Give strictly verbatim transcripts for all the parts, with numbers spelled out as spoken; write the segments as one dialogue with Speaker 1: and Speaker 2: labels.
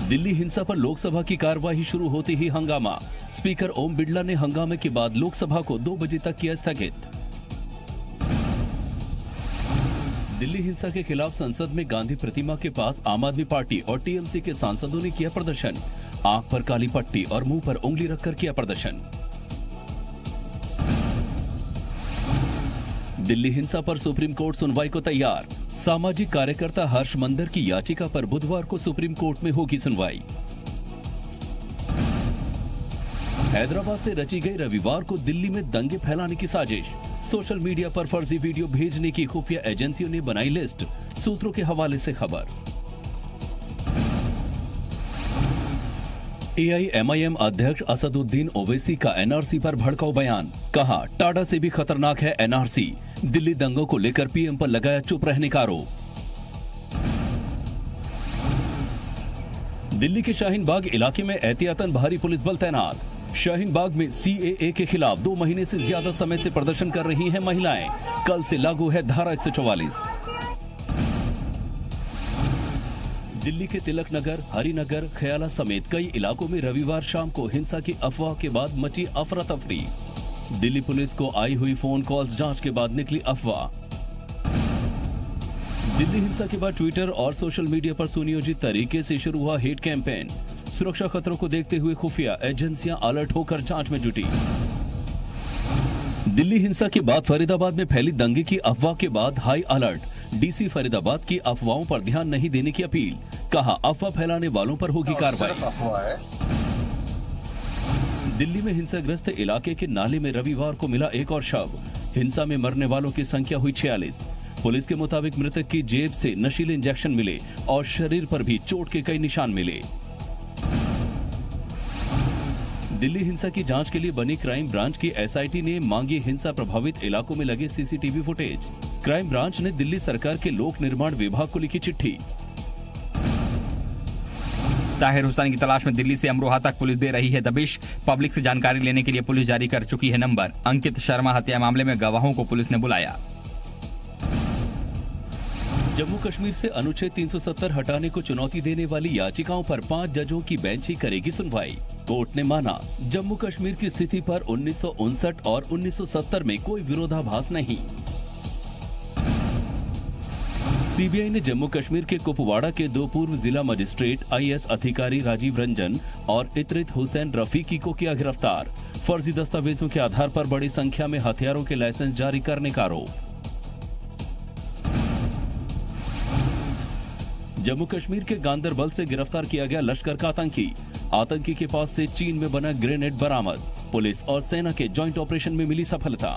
Speaker 1: दिल्ली हिंसा पर लोकसभा की कार्यवाही शुरू होते ही हंगामा। स्पीकर ओम बिरला ने हंगामे के बाद लोकसभा को दो बजे तक किया स्थगित। दिल्ली हिंसा के खिलाफ संसद में गांधी प्रतिमा के पास आम आदमी पार्टी और टीएमसी के सांसदों ने किया प्रदर्शन। आंख पर काली पट्टी और मुंह पर उंगली रखकर किया प्रदर्शन। दिल्ली हिंसा पर सुप्रीम कोर्ट सुनवाई को तैयार। सामाजिक कार्यकर्ता हर्ष मंदर की याचिका पर बुधवार को सुप्रीम कोर्ट में होगी सुनवाई। हैदराबाद से रची गई रविवार को दिल्ली में दंगे फैलाने की साजिश। सोशल मीडिया पर फर्जी वीडियो भेजने की खुफिया एजेंसियों ने बनाई लिस्ट। सूत्रों के हवाले से खबर। एआईएमआईएम अध्यक्ष असदुद्दीन ओवैसी का एनआरसी पर भड़काऊ बयान। कहा, टाडा से भी खतरनाक है एनआरसी। दिल्ली दंगों को लेकर पीएम पर लगाया चुप रहने का आरोप। दिल्ली के शाहीन बाग इलाके में एहतियातन भारी पुलिस बल तैनात। शाहीन बाग में सीएए के खिलाफ दो महीने से ज्यादा समय से प्रदर्शन कर रही हैं महिलाएं। कल से लागू है धारा एक सौ चौवालीस। दिल्ली के तिलक नगर, हरिनगर, खयाला समेत कई इलाकों में रविवार शाम को हिंसा की अफवाह के बाद मची अफरा तफरी। दिल्ली पुलिस को आई हुई फोन कॉल्स जांच के बाद निकली अफवाह। दिल्ली हिंसा के बाद ट्विटर और सोशल मीडिया पर सुनियोजित तरीके से शुरू हुआ हेट कैंपेन। सुरक्षा खतरों को देखते हुए खुफिया एजेंसियां अलर्ट होकर जांच में जुटी। दिल्ली हिंसा के बाद फरीदाबाद में फैली दंगे की अफवाह के बाद हाई अलर्ट। डीसी फरीदाबाद की अफवाहों पर ध्यान नहीं देने की अपील। कहा, अफवाह फैलाने वालों पर होगी कार्रवाई। दिल्ली में हिंसाग्रस्त इलाके के नाले में रविवार को मिला एक और शव। हिंसा में मरने वालों की संख्या हुई छियालीस। पुलिस के मुताबिक मृतक की जेब से नशीले इंजेक्शन मिले और शरीर पर भी चोट के कई निशान मिले। दिल्ली हिंसा की जांच के लिए बनी क्राइम ब्रांच की एसआईटी ने मांगी हिंसा प्रभावित इलाकों में लगे सीसीटीवी फुटेज। क्राइम ब्रांच ने दिल्ली सरकार के लोक निर्माण विभाग को लिखी चिट्ठी।
Speaker 2: ताहिर हुसैन की तलाश में दिल्ली से अमरोहा तक पुलिस दे रही है दबिश। पब्लिक से जानकारी लेने के लिए पुलिस जारी कर चुकी है नंबर। अंकित शर्मा हत्या मामले में गवाहों को पुलिस ने बुलाया।
Speaker 1: जम्मू कश्मीर से अनुच्छेद तीन सौ सत्तर हटाने को चुनौती देने वाली याचिकाओं पर पांच जजों की बेंच ही करेगी सुनवाई। कोर्ट ने माना, जम्मू कश्मीर की स्थिति पर उन्नीस सौ उनसठ और उन्नीस सौ सत्तर में कोई विरोधाभास नहीं। सीबीआई ने जम्मू कश्मीर के कुपवाड़ा के दो पूर्व जिला मजिस्ट्रेट आईएएस अधिकारी राजीव रंजन और इतरित हुसैन रफीकी को किया गिरफ्तार। फर्जी दस्तावेजों के आधार पर बड़ी संख्या में हथियारों के लाइसेंस जारी करने का आरोप। जम्मू कश्मीर के गांदरबल से गिरफ्तार किया गया लश्कर का आतंकी। आतंकी के पास से चीन में बना ग्रेनेड बरामद। पुलिस और सेना के जॉइंट ऑपरेशन में मिली सफलता।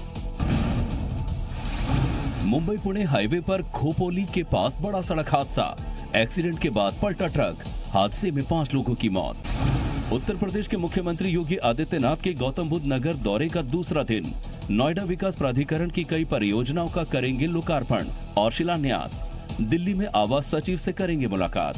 Speaker 1: मुंबई पुणे हाईवे पर खोपोली के पास बड़ा सड़क हादसा। एक्सीडेंट के बाद पलटा ट्रक। हादसे में पांच लोगों की मौत। उत्तर प्रदेश के मुख्यमंत्री योगी आदित्यनाथ के गौतम बुद्ध नगर दौरे का दूसरा दिन। नोएडा विकास प्राधिकरण की कई परियोजनाओं का करेंगे लोकार्पण और शिलान्यास। दिल्ली में आवास सचिव से करेंगे मुलाकात।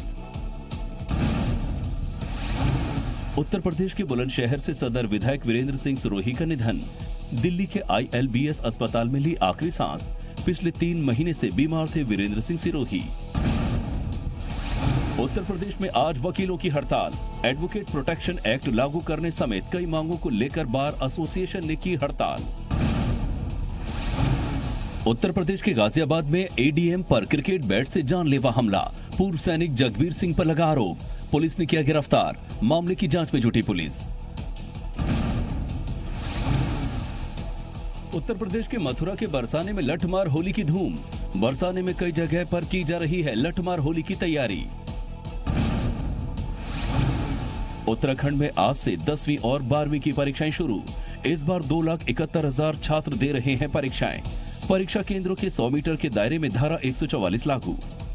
Speaker 1: उत्तर प्रदेश के बुलंदशहर से सदर विधायक वीरेंद्र सिंह सिरोही का निधन। दिल्ली के आईएलबीएस अस्पताल में ली आखिरी सांस। पिछले तीन महीने से बीमार थे वीरेंद्र सिंह सिरोही। उत्तर प्रदेश में आज वकीलों की हड़ताल। एडवोकेट प्रोटेक्शन एक्ट लागू करने समेत कई मांगों को लेकर बार एसोसिएशन ने की हड़ताल। उत्तर प्रदेश के गाजियाबाद में एडीएम पर क्रिकेट बैट से जानलेवा हमला। पूर्व सैनिक जगवीर सिंह पर लगा आरोप। पुलिस ने किया गिरफ्तार। मामले की जांच में जुटी पुलिस। उत्तर प्रदेश के मथुरा के बरसाने में लठमार होली की धूम। बरसाने में कई जगह पर की जा रही है लठमार होली की तैयारी। उत्तराखंड में आज से दसवीं और बारहवीं की परीक्षाएं शुरू। इस बार दो लाख इकहत्तर हजार छात्र दे रहे हैं परीक्षाएं। परीक्षा केंद्रों के सौ मीटर के दायरे में धारा एक सौ चौवालीस लागू।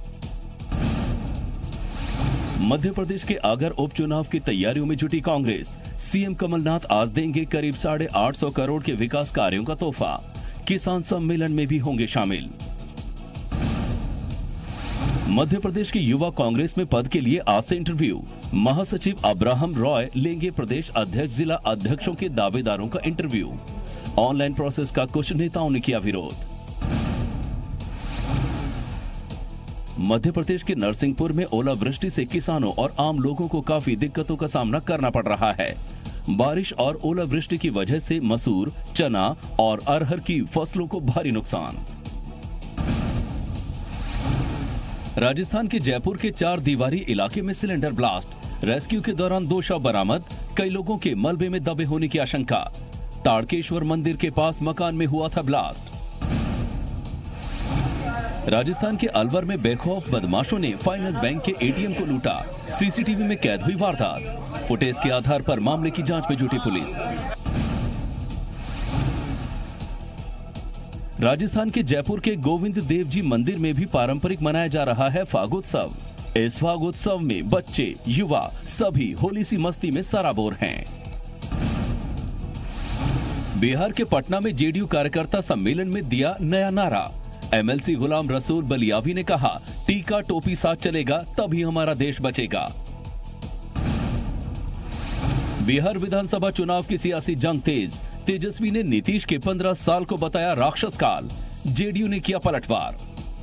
Speaker 1: मध्य प्रदेश के आगर उपचुनाव की तैयारियों में जुटी कांग्रेस। सीएम कमलनाथ आज देंगे करीब साढ़े आठ सौ करोड़ के विकास कार्यों का तोहफा। किसान सम्मेलन में भी होंगे शामिल। मध्य प्रदेश की युवा कांग्रेस में पद के लिए आज से इंटरव्यू। महासचिव अब्राहम रॉय लेंगे प्रदेश अध्यक्ष जिला अध्यक्षों के दावेदारों का इंटरव्यू। ऑनलाइन प्रोसेस का कुछ नेताओं ने किया विरोध। मध्य प्रदेश के नरसिंहपुर में ओलावृष्टि से किसानों और आम लोगों को काफी दिक्कतों का सामना करना पड़ रहा है। बारिश और ओलावृष्टि की वजह से मसूर, चना और अरहर की फसलों को भारी नुकसान। राजस्थान के जयपुर के चार दीवारी इलाके में सिलेंडर ब्लास्ट। रेस्क्यू के दौरान दो शव बरामद, कई लोगों के मलबे में दबे होने की आशंका। ताड़केश्वर मंदिर के पास मकान में हुआ था ब्लास्ट। राजस्थान के अलवर में बेखौफ बदमाशों ने फाइनेंस बैंक के एटीएम को लूटा। सीसीटीवी में कैद हुई वारदात। फुटेज के आधार पर मामले की जांच में जुटी पुलिस। राजस्थान के जयपुर के गोविंद देव जी मंदिर में भी पारंपरिक मनाया जा रहा है फागोत्सव। इस फागोत्सव में बच्चे, युवा सभी होली सी मस्ती में सराबोर हैं। बिहार के पटना में जेडीयू कार्यकर्ता सम्मेलन में दिया नया नारा। एमएलसी गुलाम रसूल बलियावी ने कहा, टीका टोपी साथ चलेगा तभी हमारा देश बचेगा। बिहार विधानसभा चुनाव की सियासी जंग तेज। तेजस्वी ने नीतीश के पंद्रह साल को बताया राक्षस काल। जेडीयू ने किया पलटवार।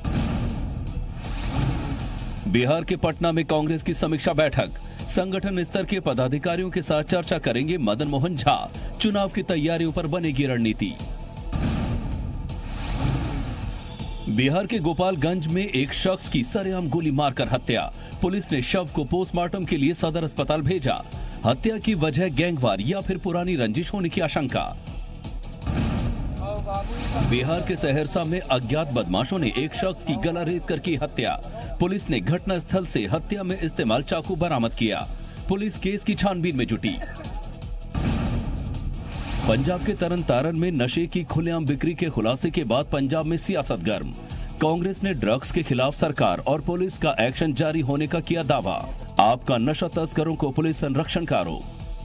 Speaker 1: बिहार के पटना में कांग्रेस की समीक्षा बैठक। संगठन स्तर के पदाधिकारियों के साथ चर्चा करेंगे मदन मोहन झा। चुनाव की तैयारियों पर बनेगी रणनीति। बिहार के गोपालगंज में एक शख्स की सरेआम गोली मारकर हत्या। पुलिस ने शव को पोस्टमार्टम के लिए सदर अस्पताल भेजा। हत्या की वजह गैंगवार या फिर पुरानी रंजिश होने की आशंका। बिहार के सहरसा में अज्ञात बदमाशों ने एक शख्स की गला रेत कर की हत्या। पुलिस ने घटनास्थल से हत्या में इस्तेमाल चाकू बरामद किया। पुलिस केस की छानबीन में जुटी। पंजाब के तरन तारण में नशे की खुलेआम बिक्री के खुलासे के बाद पंजाब में सियासत गर्म। कांग्रेस ने ड्रग्स के खिलाफ सरकार और पुलिस का एक्शन जारी होने का किया दावा। आपका नशा तस्करों को पुलिस संरक्षण का आरोप।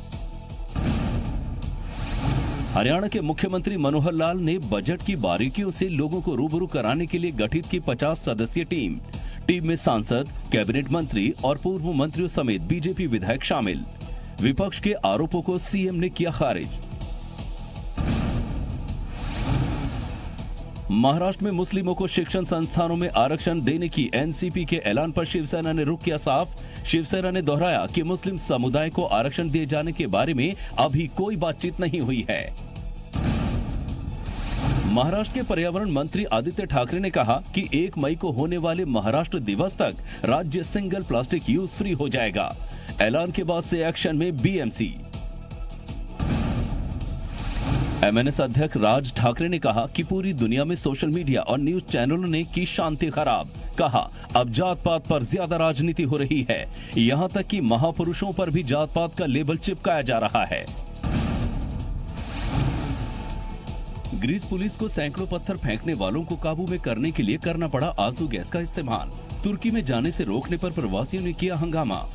Speaker 1: हरियाणा के मुख्यमंत्री मनोहर लाल ने बजट की बारीकियों से लोगों को रूबरू कराने के लिए गठित की पचास सदस्यीय टीम। टीम में सांसद, कैबिनेट मंत्री और पूर्व मंत्रियों समेत बीजेपी विधायक शामिल। विपक्ष के आरोपों को सीएम ने किया खारिज। महाराष्ट्र में मुस्लिमों को शिक्षण संस्थानों में आरक्षण देने की एनसीपी के ऐलान पर शिवसेना ने रुख किया साफ। शिवसेना ने दोहराया कि मुस्लिम समुदाय को आरक्षण दिए जाने के बारे में अभी कोई बातचीत नहीं हुई है। महाराष्ट्र के पर्यावरण मंत्री आदित्य ठाकरे ने कहा कि एक मई को होने वाले महाराष्ट्र दिवस तक राज्य सिंगल प्लास्टिक यूज फ्री हो जाएगा। ऐलान के बाद से एक्शन में बीएमसी। एमएनएस अध्यक्ष राज ठाकरे ने कहा कि पूरी दुनिया में सोशल मीडिया और न्यूज चैनलों ने की शांति खराब। कहा, अब जात पात पर ज्यादा राजनीति हो रही है। यहां तक कि महापुरुषों पर भी जात पात का लेबल चिपकाया जा रहा है। ग्रीस पुलिस को सैकड़ों पत्थर फेंकने वालों को काबू में करने के लिए करना पड़ा आंसू गैस का इस्तेमाल। तुर्की में जाने से रोकने पर प्रवासियों ने किया हंगामा।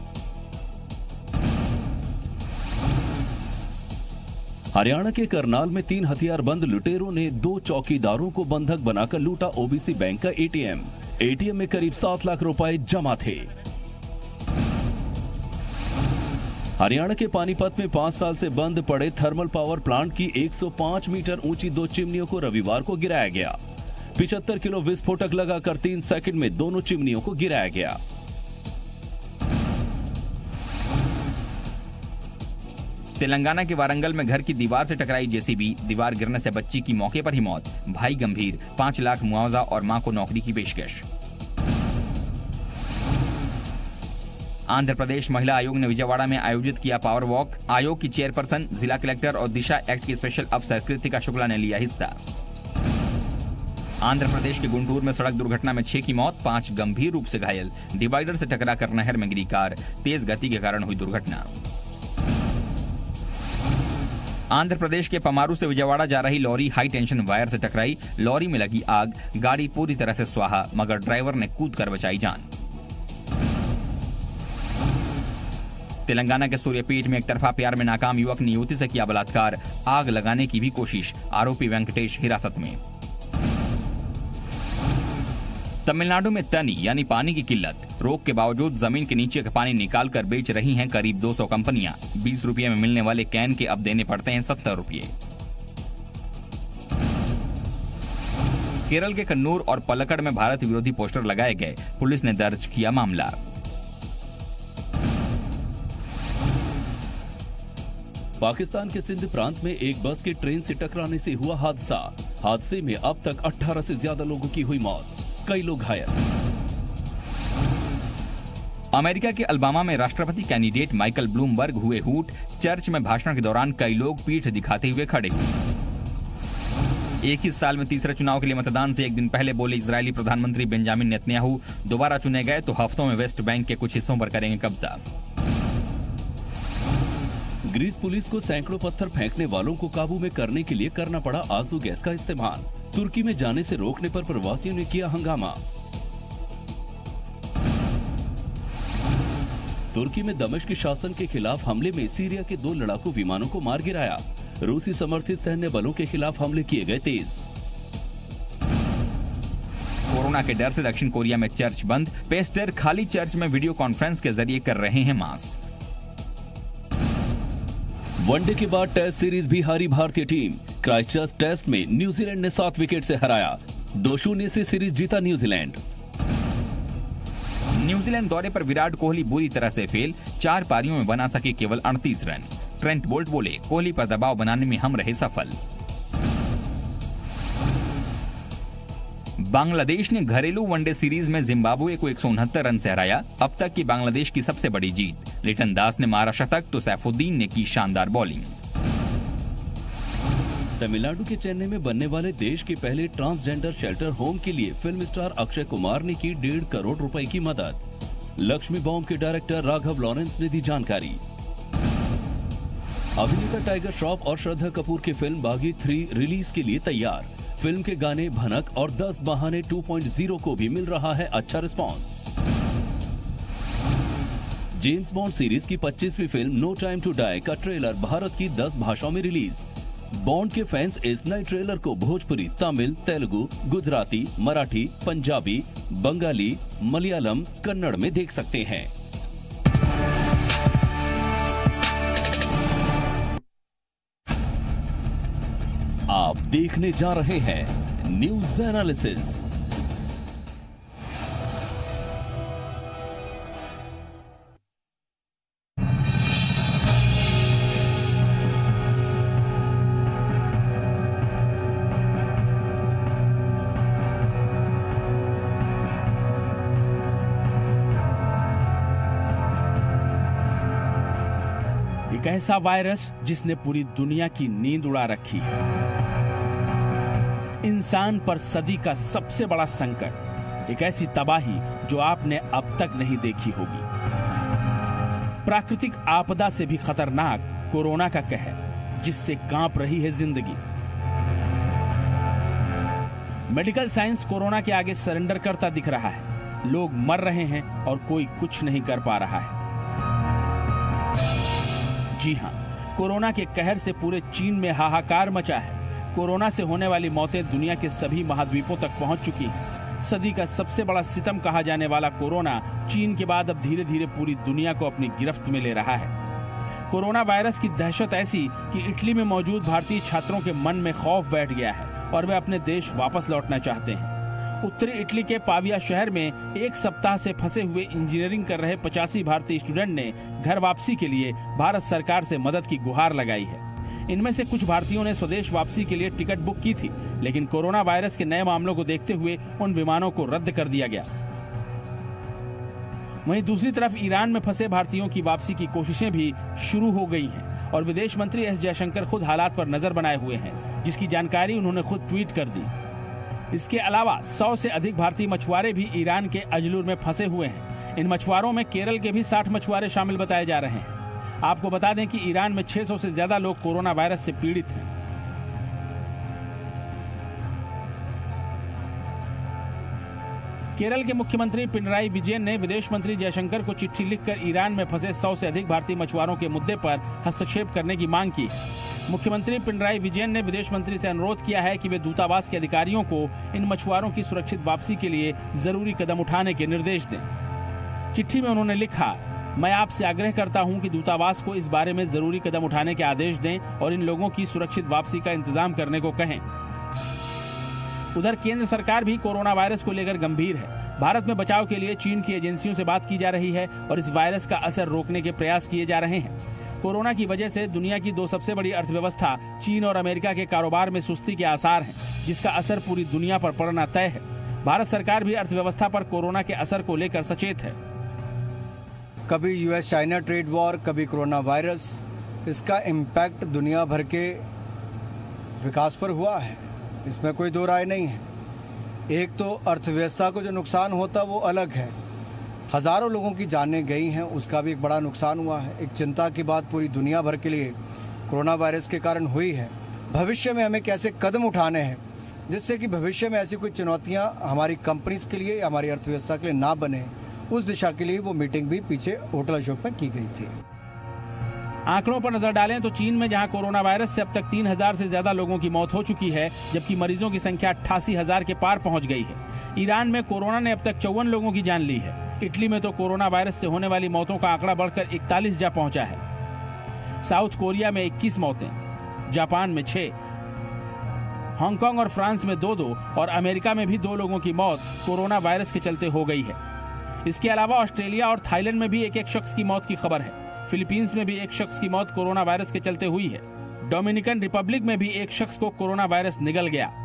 Speaker 1: हरियाणा के करनाल में तीन हथियारबंद लुटेरों ने दो चौकीदारों को बंधक बनाकर लूटा ओबीसी बैंक का एटीएम। एटीएम में करीब सात लाख रुपए जमा थे। हरियाणा के पानीपत में पांच साल से बंद पड़े थर्मल पावर प्लांट की एक सौ पाँच मीटर ऊंची दो चिमनियों को रविवार को गिराया गया। पचहत्तर किलो विस्फोटक लगाकर तीन सेकंड में दोनों चिमनियों को गिराया गया।
Speaker 2: तेलंगाना के वारंगल में घर की दीवार से टकराई जेसीबी। दीवार गिरने से बच्ची की मौके पर ही मौत। भाई गंभीर। पांच लाख मुआवजा और मां को नौकरी की पेशकश। आंध्र प्रदेश महिला आयोग ने विजयवाड़ा में आयोजित किया पावर वॉक। आयोग की चेयरपर्सन, जिला कलेक्टर और दिशा एक्ट की स्पेशल अफसर कृतिका शुक्ला ने लिया हिस्सा। आंध्र प्रदेश के गुंटूर में सड़क दुर्घटना में छह की मौत, पांच गंभीर रूप से घायल। डिवाइडर से टकराकर नहर में गिरी कार। तेज गति के कारण हुई दुर्घटना। आंध्र प्रदेश के पमारू से विजयवाड़ा जा रही लॉरी हाई टेंशन वायर से टकराई। लॉरी में लगी आग। गाड़ी पूरी तरह से स्वाहा, मगर ड्राइवर ने कूद कर बचाई जान। तेलंगाना के सूर्यपीठ में एक तरफा प्यार में नाकाम युवक ने युवती से किया बलात्कार। आग लगाने की भी कोशिश। आरोपी वेंकटेश हिरासत में। तमिलनाडु में तनी यानी पानी की किल्लत। रोक के बावजूद जमीन के नीचे का पानी निकाल कर बेच रही हैं करीब दो सौ कंपनियां। बीस रुपये में मिलने वाले कैन के अब देने पड़ते हैं सत्तर रुपये। केरल के कन्नूर और पलक्कड़ में भारत विरोधी पोस्टर लगाए गए, पुलिस ने दर्ज किया मामला।
Speaker 1: पाकिस्तान के सिंध प्रांत में एक बस के ट्रेन से टकराने से हुआ हादसा। हादसे में अब तक अठारह से ज्यादा लोगों की हुई मौत, कई लोग घायल।
Speaker 2: अमेरिका के अल्बामा में राष्ट्रपति कैंडिडेट माइकल ब्लूमबर्ग हुए हूट, चर्च में भाषण के दौरान कई लोग पीठ दिखाते हुए खड़े हुए। एक ही साल में तीसरे चुनाव के लिए मतदान से एक दिन पहले बोले इजरायली प्रधानमंत्री बेंजामिन नेतन्याहू, दोबारा चुने गए तो हफ्तों में वेस्ट बैंक के कुछ हिस्सों पर करेंगे कब्जा।
Speaker 1: ग्रीस पुलिस को सैकड़ों पत्थर फेंकने वालों को काबू में करने के लिए करना पड़ा आंसू गैस का इस्तेमाल। तुर्की में जाने से रोकने पर प्रवासियों ने किया हंगामा। तुर्की में दमिश्क शासन के खिलाफ हमले में सीरिया के दो लड़ाकू विमानों को मार गिराया। रूसी समर्थित सैन्य बलों के खिलाफ हमले किए गए तेज।
Speaker 2: कोरोना के डर से दक्षिण कोरिया में चर्च बंद, पेस्टर खाली चर्च में वीडियो कॉन्फ्रेंस के जरिए कर रहे हैं मास।
Speaker 1: वनडे के बाद टेस्ट सीरीज भी हारी भारतीय टीम। क्राइस्टचर्च टेस्ट में न्यूजीलैंड ने सात विकेट से हराया। दो शून्य से सीरीज जीता न्यूजीलैंड।
Speaker 2: न्यूजीलैंड दौरे पर विराट कोहली बुरी तरह से फेल, चार पारियों में बना सके केवल अड़तीस रन। ट्रेंट बोल्ट बोले, कोहली पर दबाव बनाने में हम रहे सफल। बांग्लादेश ने घरेलू वनडे सीरीज में जिम्बाब्वे को एक सौ उनहत्तर रन से हराया, अब तक की बांग्लादेश की सबसे बड़ी जीत। लिटन दास ने मारा शतक तो सैफुद्दीन ने की शानदार बॉलिंग।
Speaker 1: तमिलनाडु के चेन्नई में बनने वाले देश के पहले ट्रांसजेंडर शेल्टर होम के लिए फिल्म स्टार अक्षय कुमार ने की डेढ़ करोड़ रुपए की मदद। लक्ष्मी बॉम्ब के डायरेक्टर राघव लॉरेंस ने दी जानकारी। अभिनेता टाइगर श्रॉफ और श्रद्धा कपूर की फिल्म बागी थ्री रिलीज के लिए तैयार। फिल्म के गाने भनक और दस बहाने टू पॉइंट ज़ीरो को भी मिल रहा है अच्छा रिस्पॉन्स। जेम्स बॉन्ड सीरीज की पच्चीसवीं film No Time to Die का ट्रेलर भारत की दस भाषाओं में रिलीज। बॉन्ड के फैंस इस नए ट्रेलर को भोजपुरी, तमिल, तेलुगु, गुजराती, मराठी, पंजाबी, बंगाली, मलयालम, कन्नड़ में देख सकते हैं। आप देखने जा रहे हैं न्यूज एनालिसिस।
Speaker 3: एक ऐसा वायरस जिसने पूरी दुनिया की नींद उड़ा रखी है। इंसान पर सदी का सबसे बड़ा संकट, एक ऐसी तबाही जो आपने अब तक नहीं देखी होगी। प्राकृतिक आपदा से भी खतरनाक कोरोना का कहर, जिससे कांप रही है जिंदगी। मेडिकल साइंस कोरोना के आगे सरेंडर करता दिख रहा है। लोग मर रहे हैं और कोई कुछ नहीं कर पा रहा है। जी हां, कोरोना के कहर से पूरे चीन में हाहाकार मचा है। कोरोना से होने वाली मौतें दुनिया के सभी महाद्वीपों तक पहुंच चुकी हैं। सदी का सबसे बड़ा सितम कहा जाने वाला कोरोना चीन के बाद अब धीरे धीरे पूरी दुनिया को अपनी गिरफ्त में ले रहा है। कोरोना वायरस की दहशत ऐसी कि इटली में मौजूद भारतीय छात्रों के मन में खौफ बैठ गया है और वे अपने देश वापस लौटना चाहते हैं। उत्तरी इटली के पाविया शहर में एक सप्ताह से फंसे हुए इंजीनियरिंग कर रहे पचासी भारतीय स्टूडेंट ने घर वापसी के लिए भारत सरकार से मदद की गुहार लगाई है। इनमें से कुछ भारतीयों ने स्वदेश वापसी के लिए टिकट बुक की थी, लेकिन कोरोना वायरस के नए मामलों को देखते हुए उन विमानों को रद्द कर दिया गया। वहीं दूसरी तरफ ईरान में फंसे भारतीयों की वापसी की कोशिशें भी शुरू हो गई हैं और विदेश मंत्री एस जयशंकर खुद हालात पर नजर बनाए हुए हैं, जिसकी जानकारी उन्होंने खुद ट्वीट कर दी। इसके अलावा सौ से अधिक भारतीय मछुआरे भी ईरान के अजलूर में फंसे हुए हैं। इन मछुआरों में केरल के भी साठ मछुआरे शामिल बताए जा रहे हैं। आपको बता दें कि ईरान में छह सौ से ज्यादा लोग कोरोना वायरस से पीड़ित हैं। केरल के मुख्यमंत्री पिनराई विजयन ने विदेश मंत्री जयशंकर को चिट्ठी लिखकर ईरान में फंसे सौ से अधिक भारतीय मछुआरों के मुद्दे पर हस्तक्षेप करने की मांग की। मुख्यमंत्री पिनराई विजयन ने विदेश मंत्री से अनुरोध किया है कि वे दूतावास के अधिकारियों को इन मछुआरों की सुरक्षित वापसी के लिए जरूरी कदम उठाने के निर्देश दें। चिट्ठी में उन्होंने लिखा, मैं आपसे आग्रह करता हूं कि दूतावास को इस बारे में जरूरी कदम उठाने के आदेश दें और इन लोगों की सुरक्षित वापसी का इंतजाम करने को कहें। उधर केंद्र सरकार भी कोरोना वायरस को लेकर गंभीर है। भारत में बचाव के लिए चीन की एजेंसियों से बात की जा रही है और इस वायरस का असर रोकने के प्रयास किए जा रहे हैं। कोरोना की वजह से दुनिया की दो सबसे बड़ी अर्थव्यवस्था चीन और अमेरिका के कारोबार में सुस्ती के आसार हैं, जिसका असर पूरी दुनिया पर पड़ना तय है। भारत सरकार भी अर्थव्यवस्था पर कोरोना के असर को लेकर सचेत है।
Speaker 4: कभी यूएस चाइना ट्रेड वॉर, कभी कोरोना वायरस, इसका इम्पैक्ट दुनिया भर के विकास पर हुआ है, इसमें कोई दो राय नहीं है। एक तो अर्थव्यवस्था को जो नुकसान होता वो अलग है, हजारों लोगों की जानें गई हैं, उसका भी एक बड़ा नुकसान हुआ है। एक चिंता की बात पूरी दुनिया भर के लिए कोरोना वायरस के कारण हुई है। भविष्य में हमें कैसे कदम उठाने हैं जिससे कि भविष्य में ऐसी कोई चुनौतियां हमारी कंपनीज के लिए, हमारी अर्थव्यवस्था के लिए ना बने, उस दिशा के लिए वो मीटिंग भी पीछे होटल अशोक में की गई थी।
Speaker 3: आंकड़ों पर नजर डालें तो चीन में जहां कोरोना वायरस से अब तक तीन हजार से ज्यादा लोगों की मौत हो चुकी है, जबकि मरीजों की संख्या अट्ठासी हजार के पार पहुंच गई है। ईरान में कोरोना ने अब तक चौवन लोगों की जान ली है। इटली में तो कोरोना वायरस से होने वाली मौतों का आंकड़ा बढ़कर इकतालीस जा पहुंचा है। साउथ कोरिया में इक्कीस मौतें, जापान में छह, हांगकांग और फ्रांस में दो दो और अमेरिका में भी दो लोगों की मौत कोरोना वायरस के चलते हो गई है। इसके अलावा ऑस्ट्रेलिया और थाईलैंड में भी एक एक शख्स की मौत की खबर है। फिलीपींस में भी एक शख्स की मौत कोरोना वायरस के चलते हुई है। डोमिनिकन रिपब्लिक में भी एक शख्स को कोरोना वायरस निगल गया।